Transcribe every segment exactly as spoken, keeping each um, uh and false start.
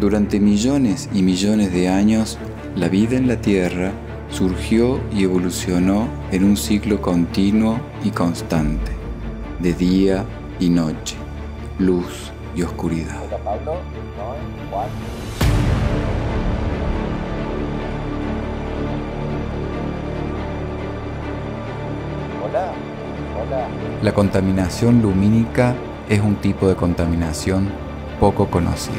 Durante millones y millones de años, la vida en la Tierra surgió y evolucionó en un ciclo continuo y constante, de día y noche, luz y oscuridad. Hola, hola. La contaminación lumínica es un tipo de contaminación poco conocido.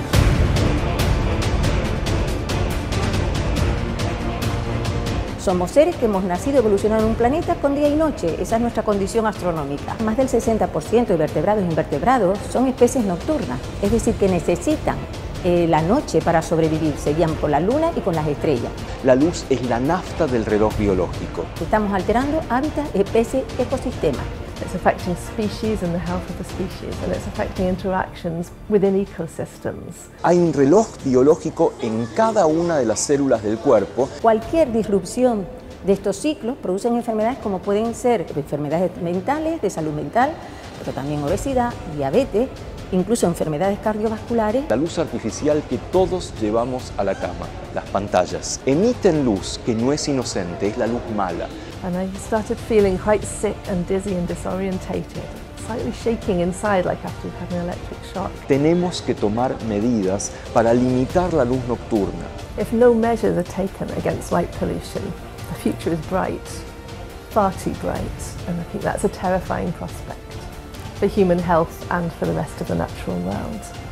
Somos seres que hemos nacido, evolucionado en un planeta con día y noche. Esa es nuestra condición astronómica. Más del sesenta por ciento de vertebrados e invertebrados son especies nocturnas, es decir, que necesitan eh, la noche para sobrevivir. Se guían por la luna y con las estrellas. La luz es la nafta del reloj biológico. Estamos alterando hábitats, especies, ecosistemas. It's affecting species and the health of the species, and it's affecting interactions within ecosystems. Hay un reloj biológico en cada una de las células del cuerpo. Cualquier disrupción de estos ciclos producen enfermedades como pueden ser enfermedades mentales, de salud mental, pero también obesidad, diabetes, incluso enfermedades cardiovasculares. La luz artificial que todos llevamos a la cama, las pantallas, emiten luz que no es inocente, es la luz mala. And I started feeling quite sick and dizzy and disorientated, slightly shaking inside like after you've had an electric shock. Tenemos que tomar medidas para limitar la luz nocturna. If no measures are taken against light pollution, the future is bright, far too bright, and I think that's a terrifying prospect for human health and for the rest of the natural world.